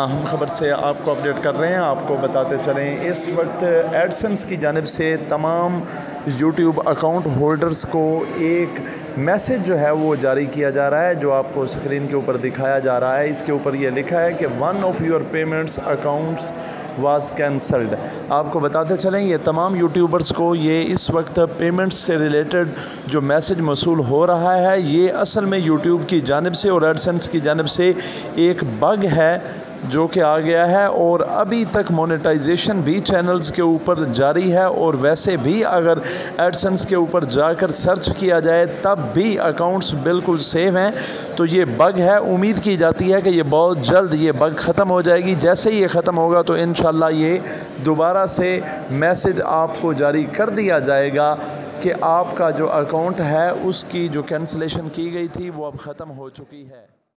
अहम ख़बर से आपको अपडेट कर रहे हैं। आपको बताते चलें, इस वक्त एडसेंस की जानिब से तमाम यूट्यूब अकाउंट होल्डर्स को एक मैसेज जो है वो जारी किया जा रहा है, जो आपको स्क्रीन के ऊपर दिखाया जा रहा है। इसके ऊपर ये लिखा है कि one of your payments accounts was cancelled. आपको बताते चलें, ये तमाम यूट्यूबर्स को ये इस वक्त पेमेंट्स से रिलेटेड जो मैसेज मौसूल हो रहा है, ये असल में यूट्यूब की जानिब से और एडसेंस की जानिब से एक बग है जो कि आ गया है। और अभी तक मोनेटाइजेशन भी चैनल्स के ऊपर जारी है, और वैसे भी अगर एडसेंस के ऊपर जाकर सर्च किया जाए तब भी अकाउंट्स बिल्कुल सेव हैं। तो ये बग है, उम्मीद की जाती है कि ये बहुत जल्द ये बग ख़त्म हो जाएगी। जैसे ही ये ख़त्म होगा तो इंशाल्लाह ये दोबारा से मैसेज आपको जारी कर दिया जाएगा कि आपका जो अकाउंट है उसकी जो कैंसलेशन की गई थी वो अब ख़त्म हो चुकी है।